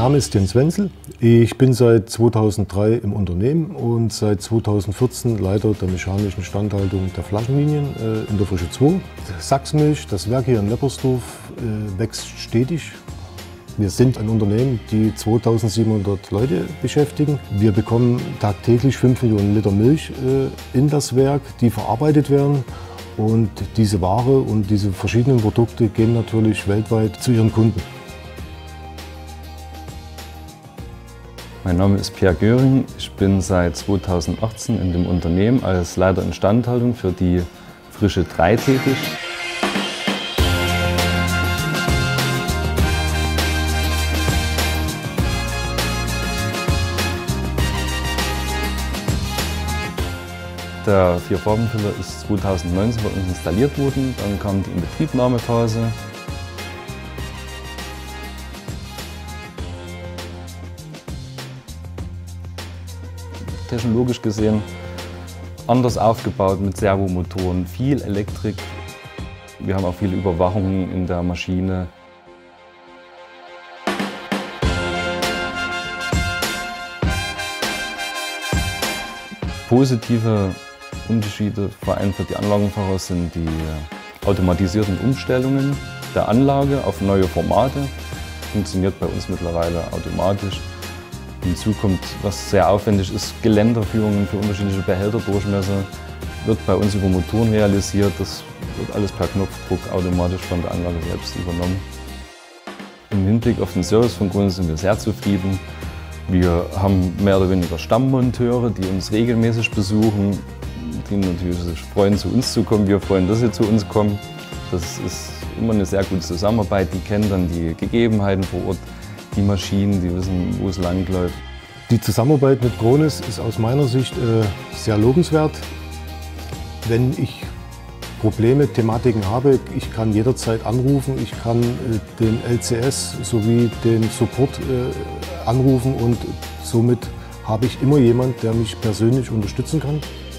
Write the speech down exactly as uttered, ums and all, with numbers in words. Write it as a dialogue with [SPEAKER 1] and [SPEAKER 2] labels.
[SPEAKER 1] Name ist Jens Wenzel. Ich bin seit zweitausenddrei im Unternehmen und seit zweitausendvierzehn Leiter der mechanischen Instandhaltung der Flaschenlinien in der Frische zwei. Sachsmilch, das Werk hier in Leppersdorf, wächst stetig. Wir sind ein Unternehmen, die zweitausendsiebenhundert Leute beschäftigen. Wir bekommen tagtäglich fünf Millionen Liter Milch in das Werk, die verarbeitet werden. Und diese Ware und diese verschiedenen Produkte gehen natürlich weltweit zu ihren Kunden.
[SPEAKER 2] Mein Name ist Pierre Göring. Ich bin seit zweitausendachtzehn in dem Unternehmen als Leiter Instandhaltung für die Frische drei tätig. Der Vier-Farben-Füller ist zweitausendneunzehn bei uns installiert worden, dann kam die Inbetriebnahmephase. Technologisch gesehen anders aufgebaut mit Servomotoren, viel Elektrik. Wir haben auch viele Überwachungen in der Maschine. Positive Unterschiede, vor allem für die Anlagenfahrer, sind die automatisierten Umstellungen der Anlage auf neue Formate. Funktioniert bei uns mittlerweile automatisch. Hinzu kommt, was sehr aufwendig ist, Geländerführungen für unterschiedliche Behälterdurchmesser. Wird bei uns über Motoren realisiert. Das wird alles per Knopfdruck automatisch von der Anlage selbst übernommen. Im Hinblick auf den Service von Krones sind wir sehr zufrieden. Wir haben mehr oder weniger Stammmonteure, die uns regelmäßig besuchen, die natürlich sich freuen, zu uns zu kommen. Wir freuen, dass sie zu uns kommen. Das ist immer eine sehr gute Zusammenarbeit. Die kennen dann die Gegebenheiten vor Ort, die Maschinen, die wissen, wo es lang läuft.
[SPEAKER 1] Die Zusammenarbeit mit Krones ist aus meiner Sicht äh, sehr lobenswert. Wenn ich Probleme, Thematiken habe, ich kann jederzeit anrufen, ich kann äh, den L C S sowie den Support äh, anrufen und somit habe ich immer jemanden, der mich persönlich unterstützen kann.